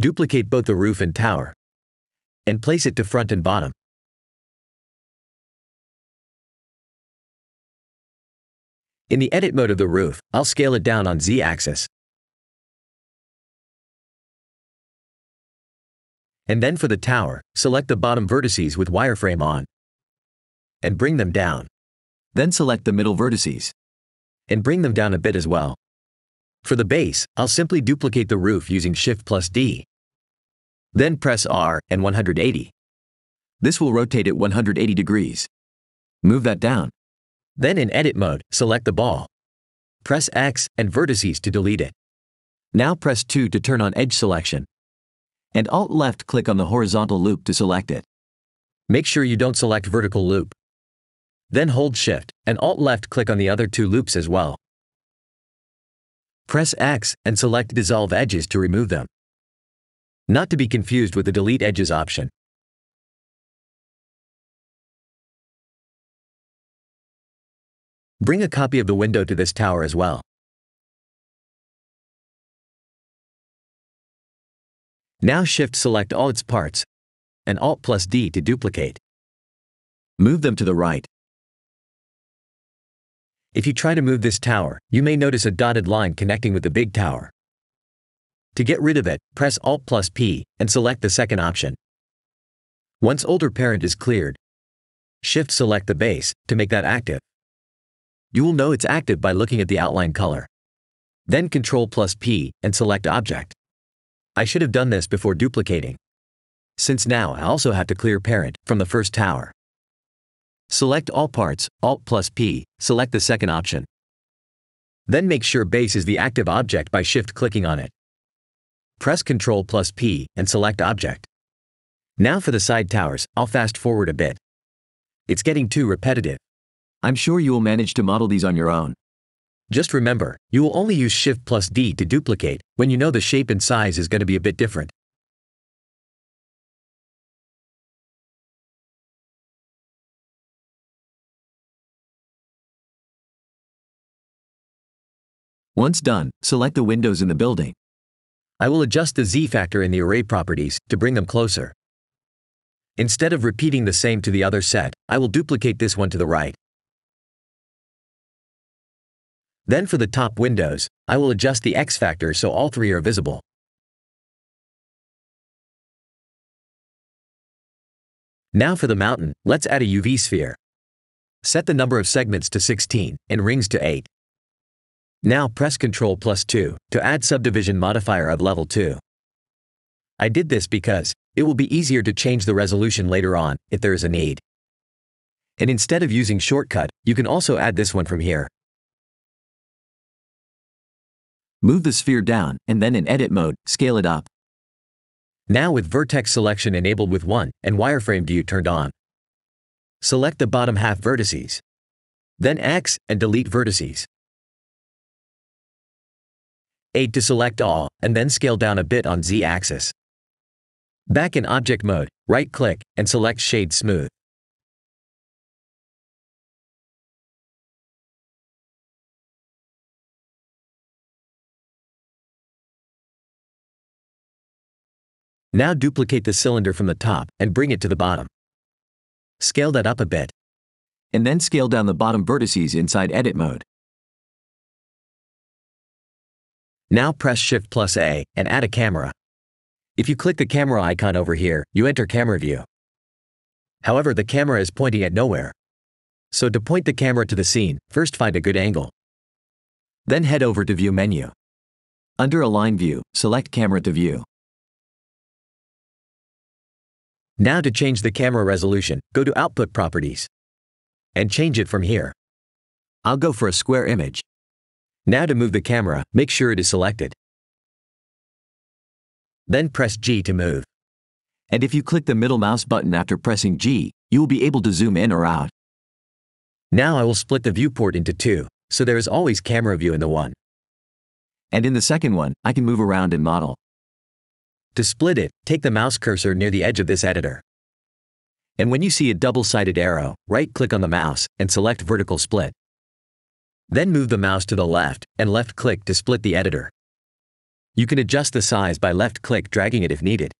Duplicate both the roof and tower, and place it to front and bottom. In the edit mode of the roof, I'll scale it down on Z-axis. And then for the tower, select the bottom vertices with wireframe on, and bring them down. Then select the middle vertices, and bring them down a bit as well. For the base, I'll simply duplicate the roof using Shift+D. Then press R and 180. This will rotate it 180 degrees. Move that down. Then in edit mode, select the ball. Press X and vertices to delete it. Now press 2 to turn on edge selection. And Alt-left click on the horizontal loop to select it. Make sure you don't select vertical loop. Then hold Shift and Alt-left click on the other two loops as well. Press X and select Dissolve Edges to remove them. Not to be confused with the Delete Edges option. Bring a copy of the window to this tower as well. Now Shift-select all its parts, and Alt+D to duplicate. Move them to the right. If you try to move this tower, you may notice a dotted line connecting with the big tower. To get rid of it, press Alt+P and select the second option. Once older parent is cleared, Shift-select the base to make that active. You will know it's active by looking at the outline color. Then Ctrl+P and select Object. I should have done this before duplicating, since now I also have to clear parent from the first tower. Select all parts, Alt+P, select the second option. Then make sure base is the active object by shift-clicking on it. Press Ctrl+P and select Object. Now for the side towers, I'll fast forward a bit. It's getting too repetitive. I'm sure you will manage to model these on your own. Just remember, you will only use Shift+D to duplicate when you know the shape and size is going to be a bit different. Once done, select the windows in the building. I will adjust the Z factor in the array properties to bring them closer. Instead of repeating the same to the other set, I will duplicate this one to the right. Then for the top windows, I will adjust the X factor so all three are visible. Now for the mountain, let's add a UV sphere. Set the number of segments to 16 and rings to 8. Now press Ctrl+2 to add subdivision modifier of level 2. I did this because it will be easier to change the resolution later on if there is a need. And instead of using shortcut, you can also add this one from here. Move the sphere down, and then in edit mode, scale it up. Now with vertex selection enabled with 1 and wireframe view turned on. Select the bottom half vertices. Then X and delete vertices. 8 to select all, and then scale down a bit on Z-axis. Back in object mode, right-click and select Shade Smooth. Now duplicate the cylinder from the top and bring it to the bottom. Scale that up a bit. And then scale down the bottom vertices inside edit mode. Now press Shift+A and add a camera. If you click the camera icon over here, you enter camera view. However, the camera is pointing at nowhere. So to point the camera to the scene, first find a good angle. Then head over to View menu. Under Align View, select Camera to View. Now to change the camera resolution, go to Output Properties. And change it from here. I'll go for a square image. Now to move the camera, make sure it is selected. Then press G to move. And if you click the middle mouse button after pressing G, you will be able to zoom in or out. Now I will split the viewport into 2, so there is always camera view in the one. And in the second one, I can move around and model. To split it, take the mouse cursor near the edge of this editor. And when you see a double-sided arrow, right-click on the mouse and select Vertical Split. Then move the mouse to the left and left-click to split the editor. You can adjust the size by left-click dragging it if needed.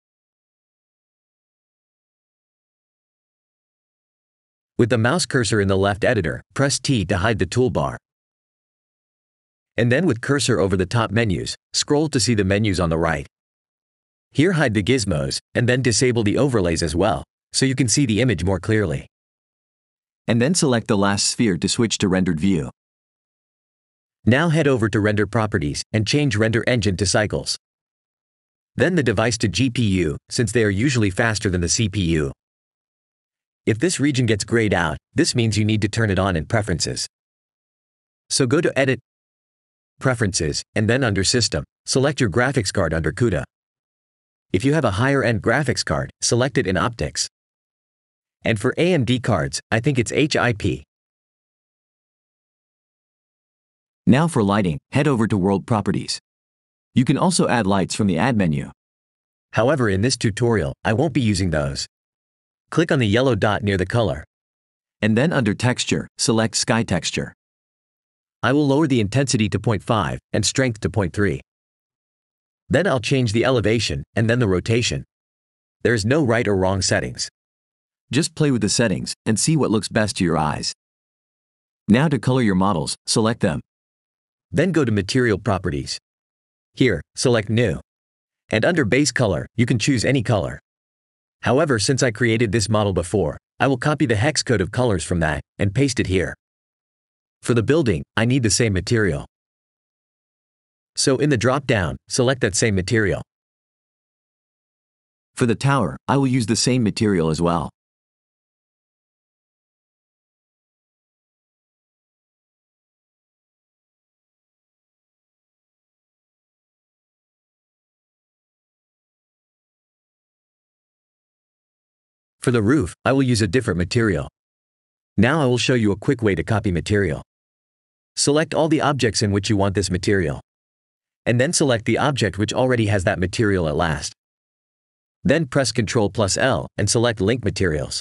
With the mouse cursor in the left editor, press T to hide the toolbar. And then with cursor over the top menus, scroll to see the menus on the right. Here hide the gizmos, and then disable the overlays as well, so you can see the image more clearly. And then select the last sphere to switch to rendered view. Now head over to Render Properties and change Render Engine to Cycles. Then the device to GPU, since they are usually faster than the CPU. If this region gets grayed out, this means you need to turn it on in Preferences. So go to Edit, Preferences, and then under System, select your graphics card under CUDA. If you have a higher-end graphics card, select it in Optics. And for AMD cards, I think it's HIP. Now for lighting, head over to World Properties. You can also add lights from the Add menu. However, in this tutorial, I won't be using those. Click on the yellow dot near the color. And then under Texture, select Sky Texture. I will lower the intensity to 0.5 and strength to 0.3. Then I'll change the elevation and then the rotation. There is no right or wrong settings. Just play with the settings and see what looks best to your eyes. Now to color your models, select them. Then go to Material Properties. Here, select New. And under Base Color, you can choose any color. However, since I created this model before, I will copy the hex code of colors from that and paste it here. For the building, I need the same material. So in the drop-down, select that same material. For the tower, I will use the same material as well. For the roof, I will use a different material. Now I will show you a quick way to copy material. Select all the objects in which you want this material. And then select the object which already has that material at last. Then press Ctrl+L and select Link Materials.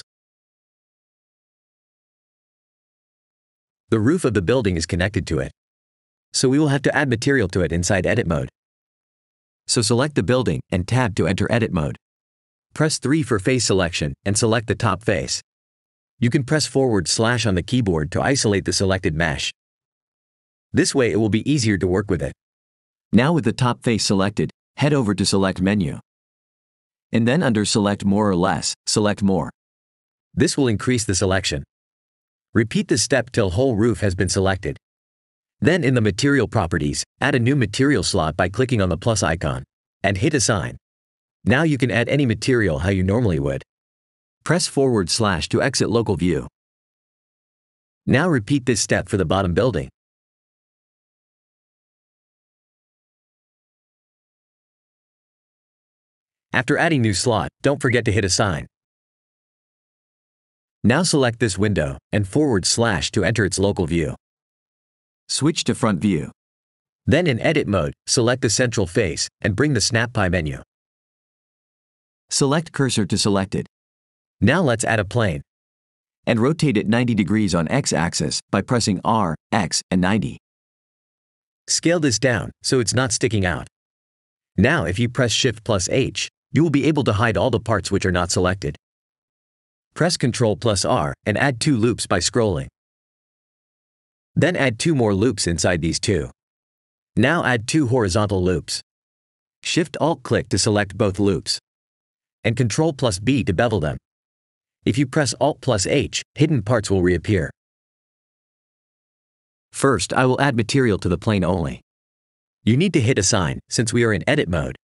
The roof of the building is connected to it. So we will have to add material to it inside Edit mode. So select the building and tab to enter Edit mode. Press 3 for face selection and select the top face. You can press / on the keyboard to isolate the selected mesh. This way it will be easier to work with it. Now with the top face selected, head over to Select Menu. And then under Select More or Less, select More. This will increase the selection. Repeat the step till whole roof has been selected. Then in the Material Properties, add a new material slot by clicking on the plus icon. And hit Assign. Now you can add any material how you normally would. Press / to exit local view. Now repeat this step for the bottom building. After adding new slot, don't forget to hit Assign. Now select this window and / to enter its local view. Switch to front view. Then in Edit mode, select the central face and bring the Snap Pie menu. Select cursor to selected. Now let's add a plane. And rotate it 90 degrees on X-axis by pressing R, X, and 90. Scale this down so it's not sticking out. Now if you press Shift+H, you will be able to hide all the parts which are not selected. Press Ctrl+R and add 2 loops by scrolling. Then add 2 more loops inside these 2. Now add 2 horizontal loops. Shift-Alt-click to select both loops. And Ctrl+B to bevel them. If you press Alt+H, hidden parts will reappear. First, I will add material to the plane only. You need to hit Assign, since we are in Edit mode.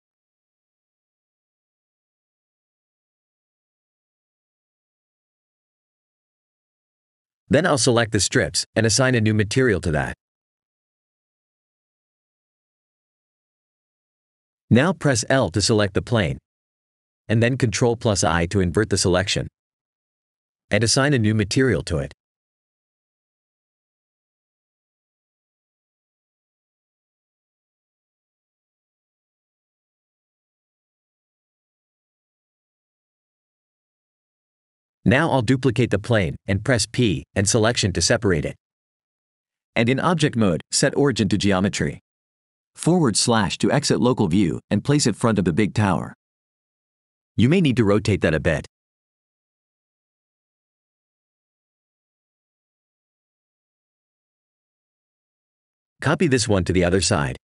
Then I'll select the strips and assign a new material to that. Now press L to select the plane. And then Ctrl+I to invert the selection. And assign a new material to it. Now I'll duplicate the plane and press P and selection to separate it. And in Object mode, set Origin to Geometry. / to exit local view and place it front of the big tower. You may need to rotate that a bit. Copy this one to the other side.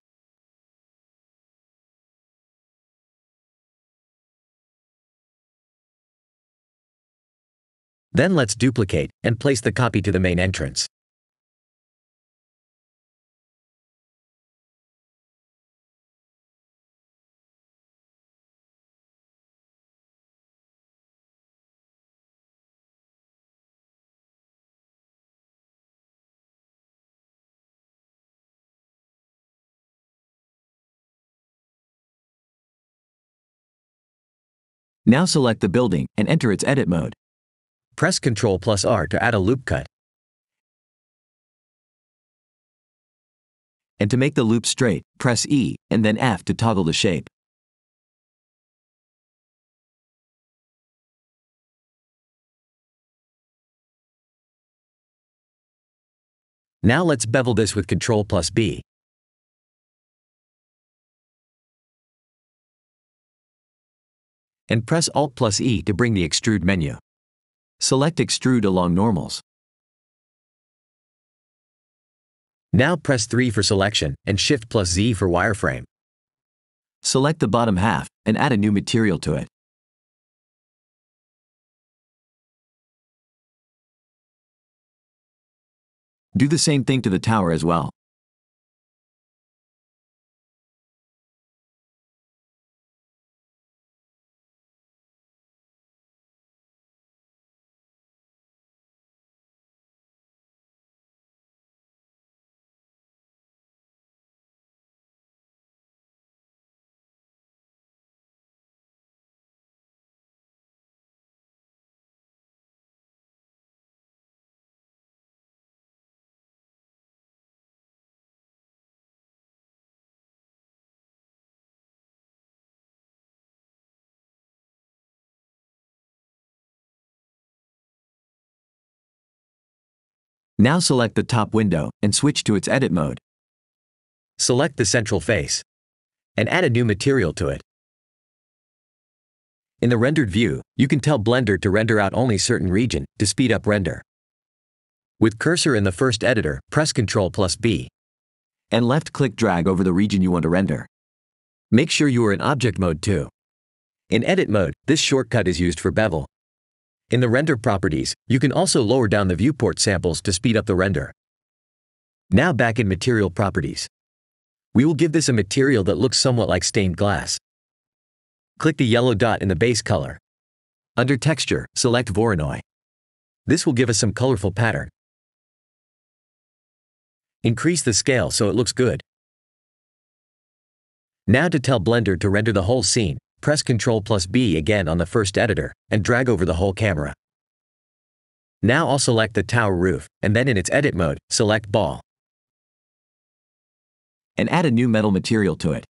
Then let's duplicate and place the copy to the main entrance. Now select the building and enter its edit mode. Press Ctrl+R to add a loop cut. And to make the loop straight, press E and then F to toggle the shape. Now let's bevel this with Ctrl+B. And press Alt+E to bring the extrude menu. Select Extrude along normals. Now press 3 for selection and Shift+Z for wireframe. Select the bottom half and add a new material to it. Do the same thing to the tower as well. Now select the top window and switch to its edit mode. Select the central face and add a new material to it. In the rendered view, you can tell Blender to render out only certain region to speed up render. With cursor in the first editor, press Ctrl+B and left-click drag over the region you want to render. Make sure you are in object mode too. In edit mode, this shortcut is used for bevel. In the render properties, you can also lower down the viewport samples to speed up the render. Now back in material properties. We will give this a material that looks somewhat like stained glass. Click the yellow dot in the base color. Under texture, select Voronoi. This will give us some colorful pattern. Increase the scale so it looks good. Now to tell Blender to render the whole scene, press Ctrl+B again on the first editor and drag over the whole camera. Now I'll select the tower roof and then in its edit mode, select ball. And add a new metal material to it.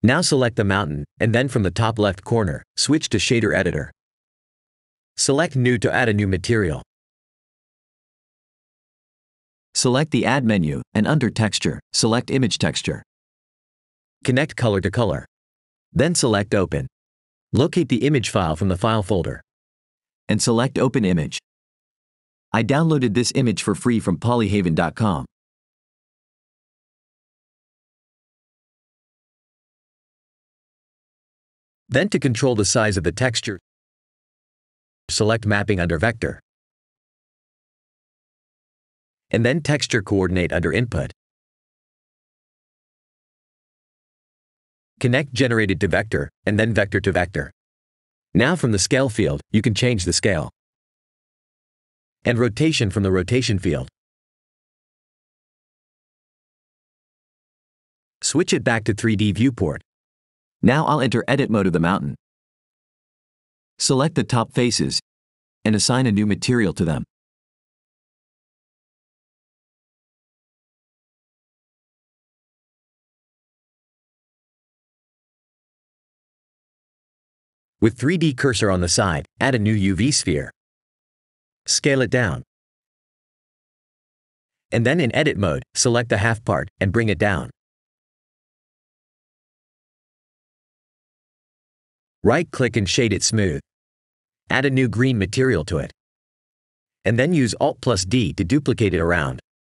Now select the mountain, and then from the top left corner, switch to Shader Editor. Select New to add a new material. Select the Add menu, and under Texture, select Image Texture. Connect color to color. Then select Open. Locate the image file from the File folder. And select Open Image. I downloaded this image for free from polyhaven.com. Then to control the size of the texture, select Mapping under Vector. And then Texture Coordinate under Input. Connect Generated to Vector, and then Vector to Vector. Now from the Scale field, you can change the scale. And Rotation from the Rotation field. Switch it back to 3D Viewport. Now I'll enter Edit mode of the mountain. Select the top faces, and assign a new material to them. With 3D cursor on the side, add a new UV sphere. Scale it down. And then in Edit mode, select the half part, and bring it down. Right-click and shade it smooth. Add a new green material to it. And then use Alt+D to duplicate it around.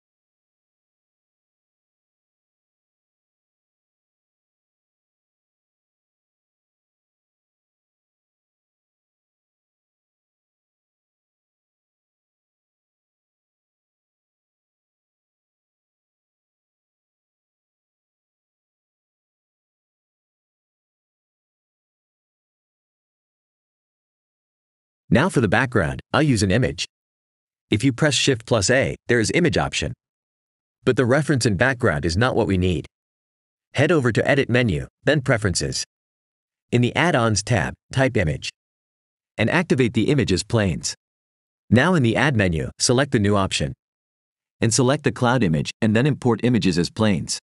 Now for the background, I'll use an image. If you press Shift+A, there is Image option. But the reference and background is not what we need. Head over to Edit menu, then Preferences. In the Add-ons tab, type Image. And activate the image as planes. Now in the Add menu, select the new option. And select the cloud image, and then import images as planes.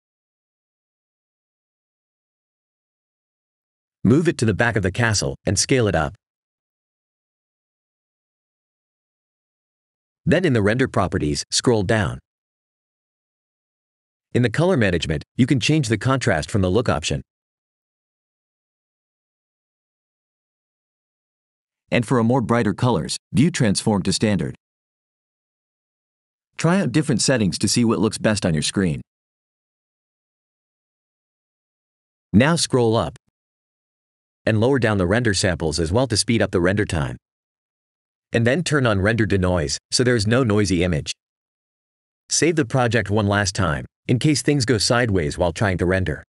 Move it to the back of the castle, and scale it up. Then in the Render Properties, scroll down. In the Color Management, you can change the contrast from the Look option. And for a more brighter colors, view Transform to Standard. Try out different settings to see what looks best on your screen. Now scroll up and lower down the render samples as well to speed up the render time. And then turn on Render Denoise, so there is no noisy image. Save the project one last time, in case things go sideways while trying to render.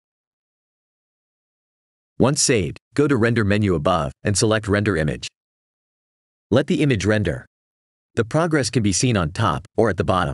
Once saved, go to Render menu above, and select Render Image. Let the image render. The progress can be seen on top, or at the bottom.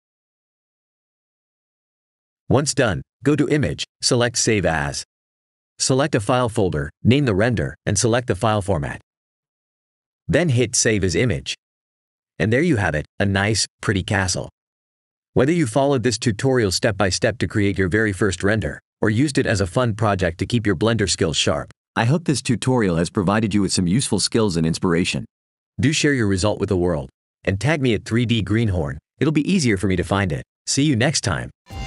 Once done, go to Image, select Save As. Select a file folder, name the render, and select the file format. Then hit Save as Image. And there you have it, a nice, pretty castle. Whether you followed this tutorial step by step to create your very first render, or used it as a fun project to keep your Blender skills sharp, I hope this tutorial has provided you with some useful skills and inspiration. Do share your result with the world, and tag me at 3D Greenhorn. It'll be easier for me to find it. See you next time.